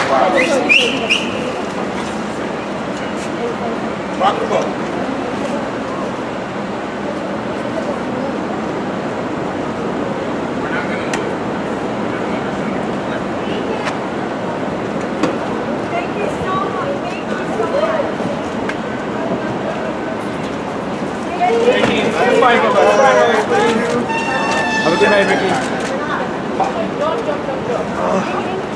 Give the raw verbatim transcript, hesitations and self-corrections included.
Microphone. Have a good night, Ricky. Don't jump, don't jump.